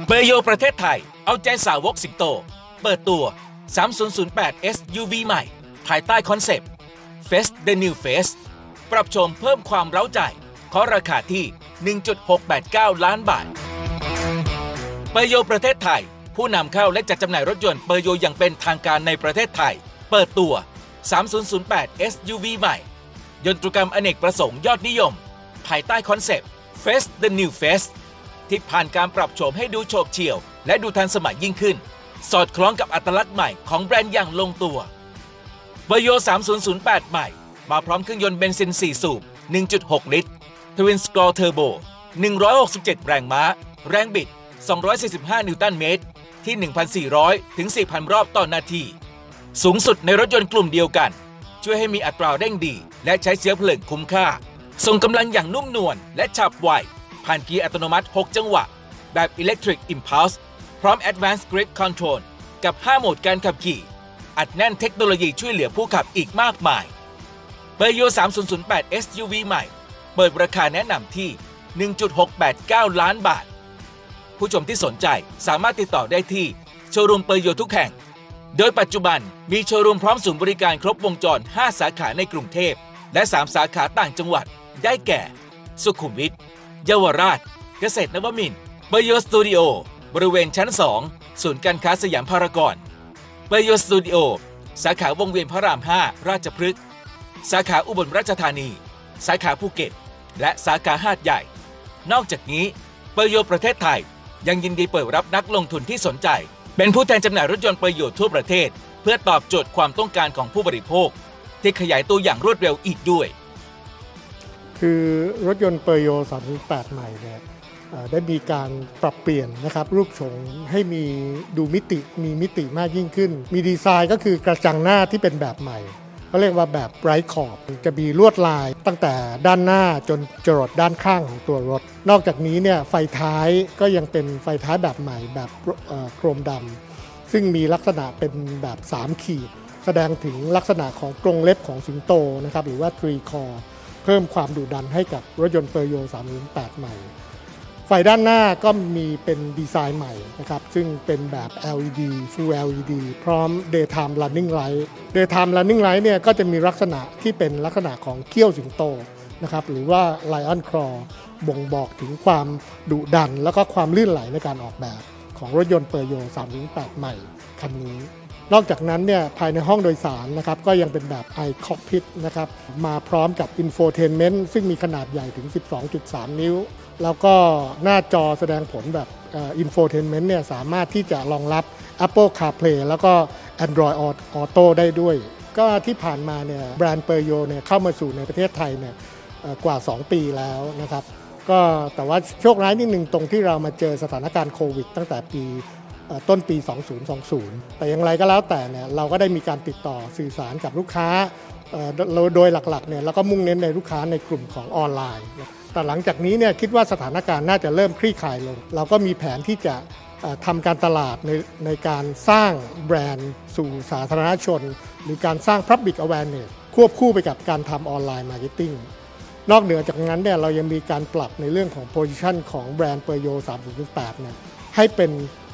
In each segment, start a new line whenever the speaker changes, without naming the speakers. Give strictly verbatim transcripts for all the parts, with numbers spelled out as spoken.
เปอร์โยประเทศไทยเอาใจสาวกสิงโตเปิดตัว สามศูนย์ศูนย์แปด เอส ยู วี ใหม่ภายใต้คอนเซปต์ Face the New Face ปรับโฉมเพิ่มความเร้าใจขอราคาที่ หนึ่งจุดหกแปดเก้า ล้านบาทเปอร์โยประเทศไทยผู้นำเข้าและจัดจำหน่ายรถยนต์เปอร์โยอย่างเป็นทางการในประเทศไทยเปิดตัว สามศูนย์ศูนย์แปด เอส ยู วี ใหม่ยนตรกรรมอเนกประสงค์ยอดนิยมภายใต้คอนเซปต์ Face the New Face ที่ผ่านการปรับโฉมให้ดูโฉบเฉี่ยวและดูทันสมัยยิ่งขึ้นสอดคล้องกับอัตลักษณ์ใหม่ของแบรนด์อย่างลงตัวเปอร์โย สามศูนย์ศูนย์แปด ใหม่มาพร้อมเครื่องยนต์เบนซินสี่สูบ หนึ่งจุดหก ลิตร Twin Scroll Turbo หนึ่งร้อยหกสิบเจ็ด แรงม้าแรงบิด สองร้อยสี่สิบห้า นิวตันเมตรที่ หนึ่งพันสี่ร้อย ถึง สี่พัน รอบต่อนาทีสูงสุดในรถยนต์กลุ่มเดียวกันช่วยให้มีอัตราเร่งดีและใช้เชื้อเพลิงคุ้มค่าส่งกำลังอย่างนุ่มนวลและฉับไวผ่านเกียร์อัตโนมัติหกจังหวะแบบ Electric Impulse พร้อม Advanced Grip Control กับห้าโหมดการขับขี่อัดแน่นเทคโนโลยีช่วยเหลือผู้ขับอีกมากมายเปอร์โย สามศูนย์ศูนย์แปด เอส ยู วี ใหม่เปิดราคาแนะนำที่ หนึ่งจุดหกแปดเก้า ล้านบาทผู้ชมที่สนใจสามารถติดต่อได้ที่โชว์รูมเปอร์โยทุกแห่งโดยปัจจุบันมีโชว์รูมพร้อมศูนย์บริการครบวงจรห้าสาขาในกรุงเทพและสามสาขาต่างจังหวัดได้แก่สุขุมวิทเยาวราชเกษตรนวมินทร์เปอร์โยสตูดิโอบริเวณชั้นสองศูนย์การค้าสยามพารากอนเปอร์โยสตูดิโอสาขาวงเวียนพระรามห้าราชพฤกษ์สาขาอุบลราชธานีสาขาภูเก็ตและสาขาหาดใหญ่นอกจากนี้เปอร์โยประเทศไทยยังยินดีเปิดรับนักลงทุนที่สนใจเป็นผู้แทนจำหน่ายรถยนต์เปอร์โยทั่วประเทศเพื่อตอบโจทย์ความต้องการของผู้บริโภคที่ขยายตัวอย่างรวดเร็วอีกด้วย
คือรถยนต์เปอร์โย สามศูนย์แปด ใหม่เนี่ยได้มีการปรับเปลี่ยนนะครับรูปโฉมให้มีดูมิติมีมิติมากยิ่งขึ้นมีดีไซน์ก็คือกระจังหน้าที่เป็นแบบใหม่เขาเรียกว่าแบบไบรท์ขอบจะมีลวดลายตั้งแต่ด้านหน้าจนจรดด้านข้างของตัวรถนอกจากนี้เนี่ยไฟท้ายก็ยังเป็นไฟท้ายแบบใหม่แบบโครมดำซึ่งมีลักษณะเป็นแบบสามขีดแสดงถึงลักษณะของกรงเล็บของสิงโตนะครับหรือว่าทรีคอร์เพิ่มความดุดันให้กับรถยนต์เปอร์โย สามศูนย์แปด ใหม่ไฟด้านหน้าก็มีเป็นดีไซน์ใหม่นะครับซึ่งเป็นแบบ แอล อี ดี Full แอล อี ดี พร้อม Daytime Running Light Daytime Running Light เนี่ยก็จะมีลักษณะที่เป็นลักษณะของเขี้ยวสิงโตนะครับหรือว่า Lion Claw บ่งบอกถึงความดุดันแล้วก็ความลื่นไหลในการออกแบบของรถยนต์เปอร์โย สามศูนย์แปด ใหม่คันนี้นอกจากนั้นเนี่ยภายในห้องโดยสารนะครับก็ยังเป็นแบบ iCockpit นะครับมาพร้อมกับ Infotainment ซึ่งมีขนาดใหญ่ถึง สิบสองจุดสาม นิ้วแล้วก็หน้าจอแสดงผลแบบ Infotainment เนี่ยสามารถที่จะรองรับ Apple CarPlay แล้วก็ Android Auto ได้ด้วยก็ที่ผ่านมาเนี่ยแบรนด์เปอร์โยเนี่ยเข้ามาสู่ในประเทศไทยเนี่ยกว่าสองปีแล้วนะครับก็แต่ว่าโชคร้ายนิดนึงตรงที่เรามาเจอสถานการณ์โควิดตั้งแต่ปีต้นปีสองพันยี่สิบแต่อย่างไรก็แล้วแต่เนี่ยเราก็ได้มีการติดต่อสื่อสารกับลูกค้าโดยหลักๆเนี่ยแล้วก็มุ่งเน้นในลูกค้าในกลุ่มของออนไลน์แต่หลังจากนี้เนี่ยคิดว่าสถานการณ์น่าจะเริ่มคลี่คลายลงเราก็มีแผนที่จะทำการตลาดในในการสร้างแบรนด์สู่สาธารณชนหรือการสร้าง Public Awareness ควบคู่ไปกับการทำออนไลน์มาร์เก็ตติ้งนอกเหนือจากนั้นเนี่ยเรายังมีการปรับในเรื่องของ Position ของแบรนด์เปอร์โย สามศูนย์แปด เนี่ยให้เป็น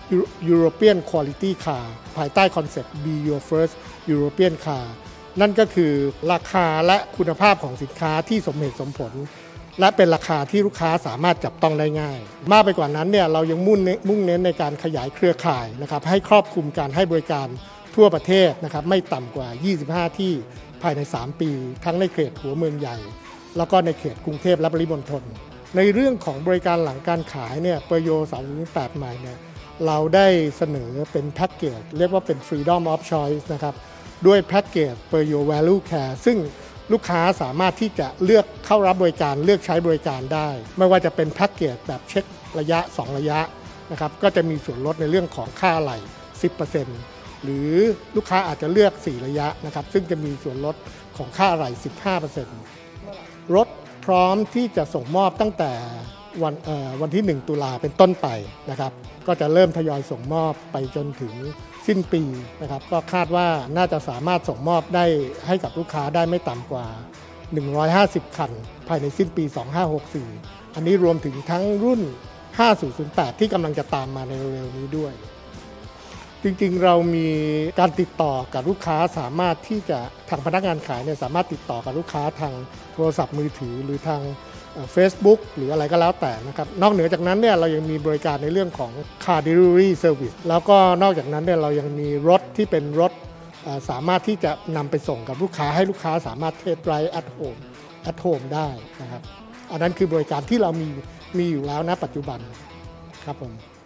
European Quality Car ภายใต้คอนเซ็ปต์ Be Your First European Car นั่นก็คือราคาและคุณภาพของสินค้าที่สมเหตุสมผลและเป็นราคาที่ลูกค้าสามารถจับต้องได้ง่ายมากไปกว่านั้นเนี่ยเรายังมุ่งมุ่งเน้นในการขยายเครือข่ายนะครับให้ครอบคลุมการให้บริการทั่วประเทศนะครับไม่ต่ำกว่ายี่สิบห้าที่ภายในสามปีทั้งในเขตหัวเมืองใหญ่แล้วก็ในเขตกรุงเทพและปริมณฑลในเรื่องของบริการหลังการขายเนี่ยเปอร์โย สามศูนย์แปด ใหม่เนี่ยเราได้เสนอเป็นแพ็กเกจเรียกว่าเป็น Freedom of Choice นะครับด้วยแพ็กเกจ Peugeot Value Care ซึ่งลูกค้าสามารถที่จะเลือกเข้ารับบริการเลือกใช้บริการได้ไม่ว่าจะเป็นแพ็กเกจแบบเช็คระยะสองระยะนะครับก็จะมีส่วนลดในเรื่องของค่าอะไหล่ สิบเปอร์เซ็นต์ หรือลูกค้าอาจจะเลือกสี่ระยะนะครับซึ่งจะมีส่วนลดของค่าอะไหล่ สิบห้าเปอร์เซ็นต์ รถพร้อมที่จะส่งมอบตั้งแต่วันวันที่หนึ่งตุลาเป็นต้นไปนะครับก็จะเริ่มทยอยส่งมอบไปจนถึงสิ้นปีนะครับก็คาดว่าน่าจะสามารถส่งมอบได้ให้กับลูกค้าได้ไม่ต่ำกว่าหนึ่งร้อยห้าสิบคันภายในสิ้นปีสองพันห้าร้อยหกสิบสี่อันนี้รวมถึงทั้งรุ่นห้าศูนย์ศูนย์แปดที่กำลังจะตามมาในเร็วๆนี้ด้วยจริงๆเรามีการติดต่อกับลูกค้าสามารถที่จะทางพนักงานขายเนี่ยสามารถติดต่อกับลูกค้าทางโทรศัพท์มือถือหรือทาง Facebook หรืออะไรก็แล้วแต่นะครับนอกเหนือจากนั้นเนี่ยเรายังมีบริการในเรื่องของ Car Delivery Service แล้วก็นอกจากนั้นเนี่ยเรายังมีรถที่เป็นรถสามารถที่จะนำไปส่งกับลูกค้าให้ลูกค้าสามารถเทสไดรฟ์ at home at home ได้นะครับอันนั้นคือบริการที่เรามีมีอยู่แล้วณปัจจุบันครับผม